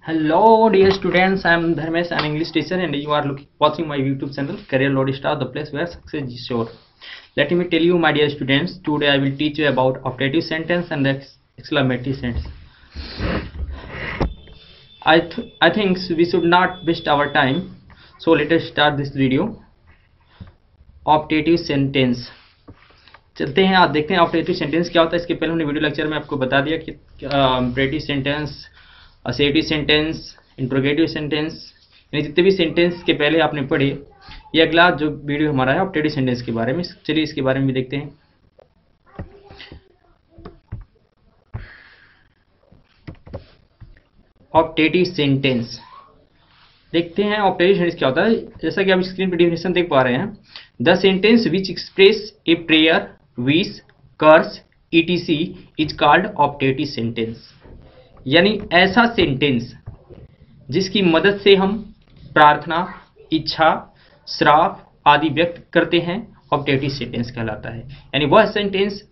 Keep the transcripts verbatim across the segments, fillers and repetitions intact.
Hello dear students, I am Dharmesh, an English teacher and you are looking, watching my YouTube channel Career Lodestar, the place where success is sure. Let me tell you my dear students, today I will teach you about optative sentence and the exclamatory sentence. I, th I think we should not waste our time, so let us start this video. Optative sentence, चलते हैं, आप देखते हैं optative sentence क्या होता है। इसके पहले हमने वीडियो लेक्चर में आपको बता दिया कि optative sentence, assertive sentence, interrogative sentence, यानी जितने भी सेंटेंस के पहले आपने पढ़े, ये अगला जो वीडियो हमारा है ऑप्टेटिव सेंटेंस के बारे में। चलिए इसके बारे में भी देखते हैं। ऑप्टेटिव सेंटेंस देखते हैं, ऑप्टेटिव सेंटेंस क्या होता है। जैसा कि आप स्क्रीन पर डेफिनेशन देख पा रहे हैं, the sentence which express a prayer, wish, curse, etc is called optative sentence. यानी ऐसा सेंटेंस जिसकी मदद से हम प्रार्थना, इच्छा, श्राप आदि व्यक्त करते हैं, ऑप्टेटिव सेंटेंस कहलाता है। यानी वह सेंटेंस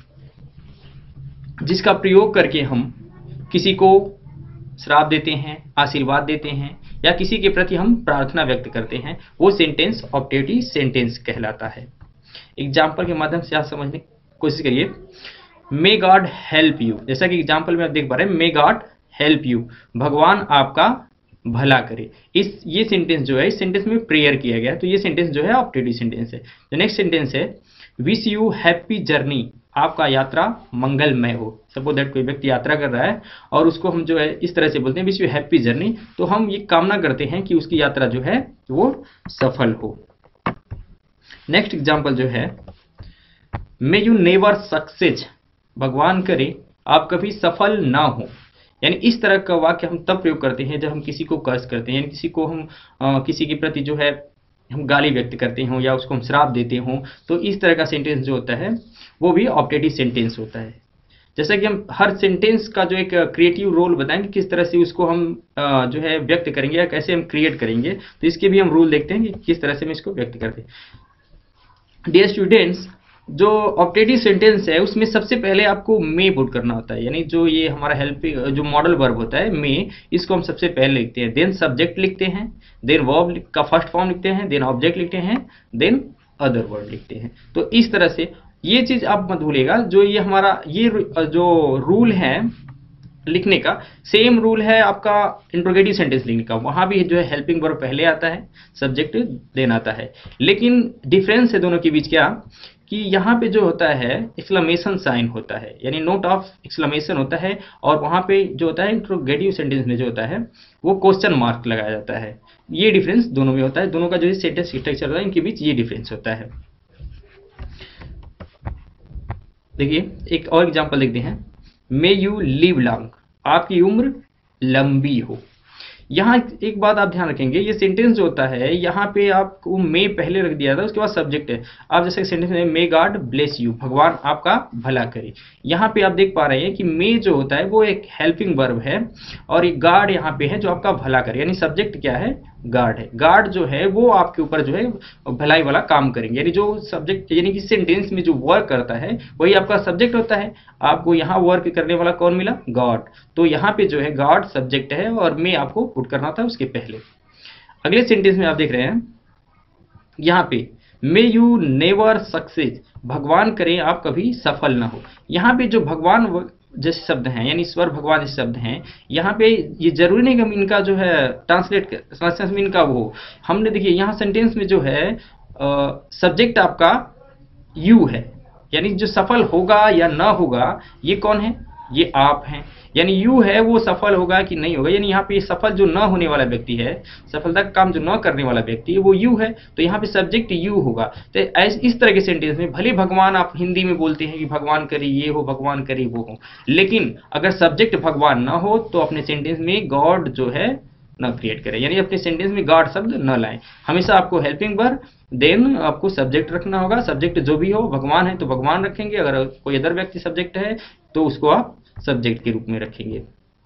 जिसका प्रयोग करके हम किसी को श्राप देते हैं, आशीर्वाद देते हैं या किसी के प्रति हम प्रार्थना व्यक्त करते हैं, वो सेंटेंस ऑप्टेटिव सेंटेंस कहलाता है। एग्जाम्पल के माध्यम से आप समझने की कोशिश करिए। मे गॉड हेल्प यू, जैसा कि एग्जाम्पल में आप देख पा रहे हैं, मे गॉड हेल्प यू, भगवान आपका भला करे। इस ये सेंटेंस जो है, इस सेंटेंस में प्रेयर किया गया है, तो ये सेंटेंस जो है ऑप्टेटिव सेंटेंस है। जो नेक्स्ट सेंटेंस है, विश यू हैप्पी जर्नी, आपका यात्रा मंगलमय हो। सपोज दैट कोई व्यक्ति यात्रा कर रहा है और उसको हम जो है इस तरह से बोलते हैं, विश यू हैप्पी जर्नी, तो हम ये कामना करते हैं कि उसकी यात्रा जो है वो सफल हो। नेक्स्ट एग्जाम्पल जो है, मे यू नेवर सक्सेस, भगवान करे आप कभी सफल ना हो। यानी इस तरह का वाक्य हम तब प्रयोग करते हैं जब हम किसी को कर्स करते हैं, यानी किसी को हम आ, किसी के प्रति जो है हम गाली व्यक्त करते हों या उसको हम श्राप देते हों, तो इस तरह का सेंटेंस जो होता है वो भी ऑप्टेटिव सेंटेंस होता है। जैसा कि हम हर सेंटेंस का जो एक क्रिएटिव रोल बताएंगे, किस तरह से उसको हम आ, जो है व्यक्त करेंगे या कैसे हम क्रिएट करेंगे, तो इसके भी हम रूल देखते हैं कि किस तरह से हम इसको व्यक्त करते हैं। डियर स्टूडेंट्स, जो ऑप्टेटिव सेंटेंस है उसमें सबसे पहले आपको मे पुट करना होता है। यानी जो ये हमारा हेल्पिंग जो मॉडल वर्ब होता है मे, इसको हम सबसे पहले लिखते हैं, देन सब्जेक्ट लिखते हैं, देन वर्ब का फर्स्ट फॉर्म लिखते हैं, देन ऑब्जेक्ट लिखते हैं, देन अदर वर्ड लिखते हैं। तो इस तरह से ये चीज आप मत भूलिएगा, जो ये हमारा ये जो रूल है लिखने का, सेम रूल है आपका इंट्रोगेटिव सेंटेंस लिखने का। वहां भी जो है हेल्पिंग वर्ब पहले आता है, सब्जेक्ट देन आता है, लेकिन डिफरेंस है दोनों के बीच क्या, कि यहाँ पे जो होता है एक्सक्लेमेशन साइन होता है, यानी नोट ऑफ एक्सक्लेमेशन होता है, और वहाँ पे जो होता है इंट्रोगेटिव सेंटेंस में जो होता है वो क्वेश्चन मार्क लगाया जाता है। ये डिफरेंस दोनों में होता है, दोनों का जो सेंटेंस स्ट्रक्चर होता है इनके बीच ये डिफरेंस होता है। देखिए एक और एग्जांपल देखते हैं, मे यू लिव लॉन्ग, आपकी उम्र लंबी हो। यहाँ एक बात आप ध्यान रखेंगे, ये सेंटेंस जो होता है यहाँ पे आपको मे पहले रख दिया था, उसके बाद सब्जेक्ट है। आप जैसे सेंटेंस में मे गॉड ब्लेस यू, भगवान आपका भला करे, यहाँ पे आप देख पा रहे हैं कि मे जो होता है वो एक हेल्पिंग वर्ब है और ये गॉड यहाँ पे है जो आपका भला करे, यानी सब्जेक्ट क्या है, गॉड है। गॉड जो है वो आपके ऊपर जो है भलाई वाला काम करेंगे, यानी जो सब्जेक्ट यानी कि सेंटेंस में जो वर्क करता है वही आपका सब्जेक्ट होता है। आपको यहाँ वर्क करने वाला कौन मिला, गॉड, तो यहाँ पे जो है गॉड सब्जेक्ट है और मे आपको पुट करना था उसके पहले। अगले सेंटेंस में आप देख रहे हैं यहाँ पे, मे यू नेवर सक्सेस, भगवान करे आप कभी सफल ना हो। यहाँ पे जो भगवान जैसे शब्द हैं, यानी ईश्वर भगवान जैसे शब्द हैं, यहाँ पे ये जरूरी नहीं कि हम इनका जो है ट्रांसलेट ट्रांसलेशन में इनका वो, हमने देखिए यहाँ सेंटेंस में जो है सब्जेक्ट आपका यू है, यानी जो सफल होगा या ना होगा ये कौन है, ये आप हैं। यानी यू है वो सफल होगा कि नहीं होगा, यानी यहाँ पे सफल जो न होने वाला व्यक्ति है, सफलता का काम जो न करने वाला व्यक्ति है वो यू है, तो यहाँ पे सब्जेक्ट यू होगा। तो इस तरह के सेंटेंस में भले भगवान आप हिंदी में बोलते हैं कि भगवान करे ये हो, भगवान करे वो हो, लेकिन अगर सब्जेक्ट भगवान ना हो तो अपने सेंटेंस में गॉड जो है न क्रिएट करें, यानी अपने सेंटेंस में गॉड शब्द न लाएं। हमेशा आपको हेल्पिंग वर्ब, देन आपको सब्जेक्ट रखना होगा। सब्जेक्ट जो भी हो, भगवान है तो भगवान रखेंगे, अगर कोई अदर व्यक्ति सब्जेक्ट है तो उसको आप सब्जेक्ट के रूप में रखेंगे।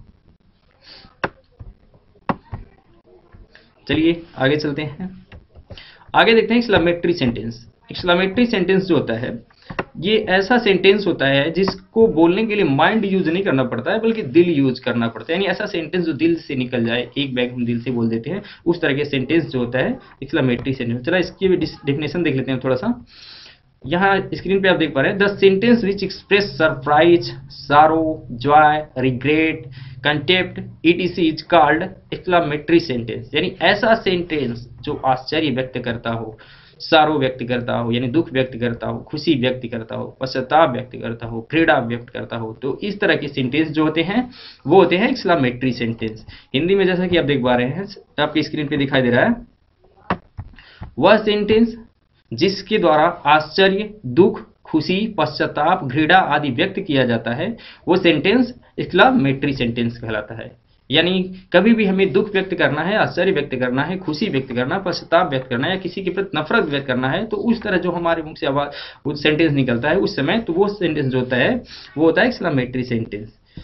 चलिए आगे चलते हैं, आगे देखते हैं एक्सक्लेमेटरी सेंटेंस। एक्सक्लेमेटरी सेंटेंस जो होता है ये ऐसा सेंटेंस होता है जिसको बोलने के लिए माइंड यूज नहीं करना पड़ता है बल्कि दिल यूज करना पड़ता है, यानी ऐसा सेंटेंस जो दिल से निकल जाए, एक बैग हम दिल से बोल देते हैं, उस तरह के सेंटेंस जो होता है एक्सक्लेमेटरी सेंटेंस। चला इसकी भी डेफिनेशन देख लेते हैं थोड़ा सा। यहाँ स्क्रीन पे आप देख पा रहे हैं, the sentence which express surprise, sorrow, joy, regret, contempt etc is called exclamatory sentence. यानी ऐसा सेंटेंस जो आश्चर्य व्यक्त करता हो, सारो व्यक्त करता हो यानी दुख व्यक्त करता हो, खुशी व्यक्त करता हो, पश्चाताप व्यक्त करता हो, घृणा व्यक्त करता हो, तो इस तरह के सेंटेंस जो होते हैं वो होते हैं एक्सक्लेमेटरी सेंटेंस। हिंदी में जैसा कि आप देख पा रहे हैं, आपकी स्क्रीन पे दिखाई दे रहा है, वह सेंटेंस जिसके द्वारा आश्चर्य, दुख, खुशी, पश्चाताप, घृणा आदि व्यक्त किया जाता है वो सेंटेंस एक्सक्लेमेटरी सेंटेंस कहलाता है। यानी कभी भी हमें दुख व्यक्त करना है, आश्चर्य व्यक्त करना है, खुशी व्यक्त करना है, पश्चाताप व्यक्त करना है या किसी के प्रति नफरत व्यक्त करना है, तो उस तरह जो हमारे मुंह से आवाज वो सेंटेंस निकलता है उस समय, तो वो सेंटेंस जो होता है वो होता है एक्सक्लेमेटरी सेंटेंस।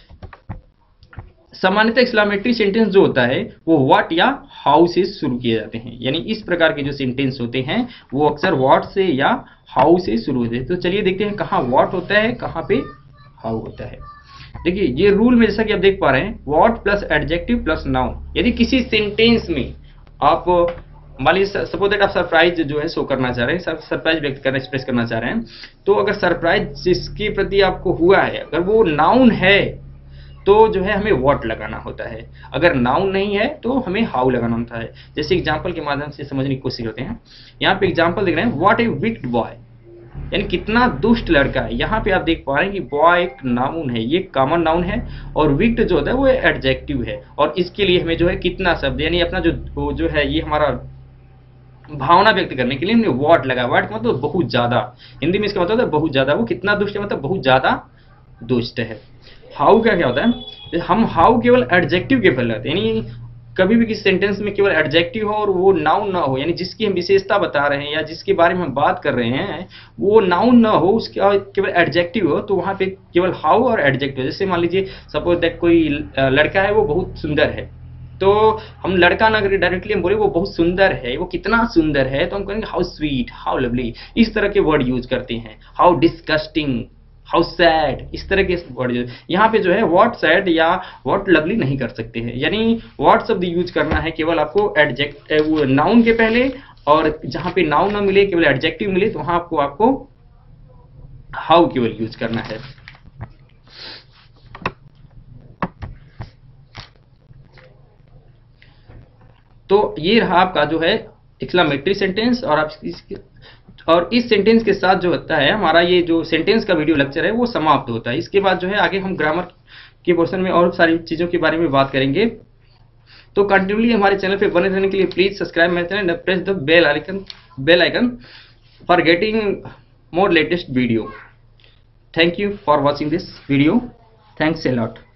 सामान्यतः एक्सक्लेमेटरी सेंटेंस जो होता है वो व्हाट या हाउ से शुरू किए जाते हैं, यानी इस प्रकार के जो सेंटेंस होते हैं वो अक्सर व्हाट से या हाउ से शुरू होते हैं। तो चलिए देखते हैं कहाँ व्हाट होता है, कहाँ पे हाउ होता है। देखिए ये रूल में जैसा कि आप देख पा रहे हैं, what plus adjective plus noun. यदि किसी सेंटेंस में आप मान लीजिए सपोज दैट आप सरप्राइज जो है शो करना चाह रहे हैं, सरप्राइज व्यक्त करना, एक्सप्रेस करना चाह रहे हैं, तो अगर सरप्राइज जिसके प्रति आपको हुआ है अगर वो नाउन है तो जो है हमें व्हाट लगाना होता है, अगर नाउन नहीं है तो हमें हाउ लगाना होता है। जैसे एग्जांपल के माध्यम से समझने की कोशिश करते हैं। यहाँ पे एग्जांपल देख रहे हैं, व्हाट ए विक्ड बॉय, यानी कितना दुष्ट लड़का है। यहाँ पे आप देख पा रहे हैं कि बॉय एक नाउन है, ये कॉमन नाउन है, और विक्ड जो होता है वो एडजेक्टिव है, और इसके लिए हमें जो है कितना शब्द यानी अपना जो जो है ये हमारा भावना व्यक्त करने के लिए हमने व्हाट लगाया। व्हाट का मतलब बहुत ज्यादा, हिंदी में इसका मतलब है बहुत ज्यादा, वो कितना दुष्ट है मतलब बहुत ज्यादा दुष्ट है। हाउ का क्या होता है, हम हाउ केवल एडजेक्टिव के पहले लाते हैं, यानी कभी भी किसी सेंटेंस में केवल एडजेक्टिव हो और वो नाउन ना हो, यानी जिसकी हम विशेषता बता रहे हैं या जिसके बारे में हम बात कर रहे हैं वो नाउन ना हो, उसका केवल एडजेक्टिव हो, तो वहां पे केवल हाउ और एडजेक्टिव। जैसे मान लीजिए सपोज दैट कोई लड़का है वो बहुत सुंदर है, तो हम लड़का ना करके डायरेक्टली हम बोले वो बहुत सुंदर है, वो कितना सुंदर है, तो हम कहेंगे हाउ स्वीट, हाउ लवली, इस तरह के वर्ड यूज करते हैं। हाउ डिस्गस्टिंग, हाउ सैड, इस तरह के वर्ड। यहाँ पे जो है व्हाट सैड या व्हाट लवली नहीं कर सकते हैं, यानी व्हाट शब्द यूज करना है केवल आपको एडजेक्ट वो नाउन के पहले, और जहाँ पे नाउन ना मिले केवल एडजेक्टिव मिले तो वहां आपको आपको हाउ केवल यूज करना है। तो ये रहा आपका जो है एक्सक्लेमेटरी सेंटेंस, और आप इस और इस सेंटेंस के साथ जो होता है हमारा ये जो सेंटेंस का वीडियो लेक्चर है वो समाप्त होता है। इसके बाद जो है आगे हम ग्रामर के पोर्शन में और सारी चीज़ों के बारे में बात करेंगे। तो कंटिन्यूली हमारे चैनल पे बने रहने के लिए please subscribe my channel and press the bell icon bell icon for getting more latest video. Thank you for watching this video. Thanks a lot.